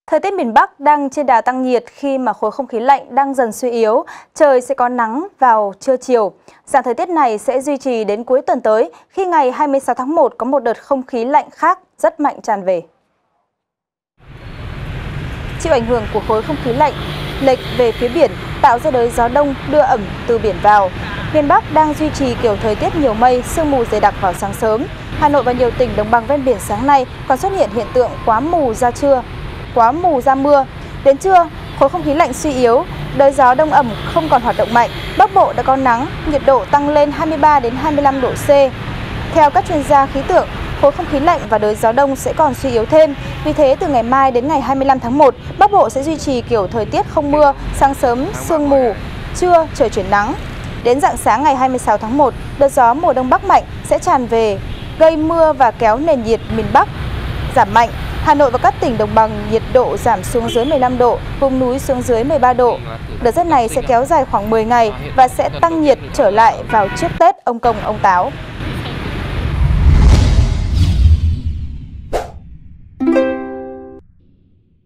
Thời tiết miền Bắc đang trên đà tăng nhiệt khi mà khối không khí lạnh đang dần suy yếu, trời sẽ có nắng vào trưa chiều. Dạng thời tiết này sẽ duy trì đến cuối tuần tới khi ngày 26 tháng 1 có một đợt không khí lạnh khác rất mạnh tràn về. Chịu ảnh hưởng của khối không khí lạnh lệch về phía biển tạo ra đới gió đông đưa ẩm từ biển vào. Miền Bắc đang duy trì kiểu thời tiết nhiều mây, sương mù dày đặc vào sáng sớm. Hà Nội và nhiều tỉnh đồng bằng ven biển sáng nay còn xuất hiện hiện tượng quá mù ra mưa. Đến trưa, khối không khí lạnh suy yếu, đới gió đông ẩm không còn hoạt động mạnh. Bắc Bộ đã có nắng, nhiệt độ tăng lên 23 đến 25 độ C. Theo các chuyên gia khí tượng, khối không khí lạnh và đới gió đông sẽ còn suy yếu thêm. Vì thế, từ ngày mai đến ngày 25 tháng 1, Bắc Bộ sẽ duy trì kiểu thời tiết không mưa, sáng sớm sương mù, trưa trời chuyển nắng. Đến rạng sáng ngày 26 tháng 1, đợt gió mùa đông bắc mạnh sẽ tràn về, gây mưa và kéo nền nhiệt miền Bắc giảm mạnh. Hà Nội và các tỉnh đồng bằng nhiệt độ giảm xuống dưới 15 độ, vùng núi xuống dưới 13 độ. Đợt rét này sẽ kéo dài khoảng 10 ngày và sẽ tăng nhiệt trở lại vào trước Tết Ông Công Ông Táo.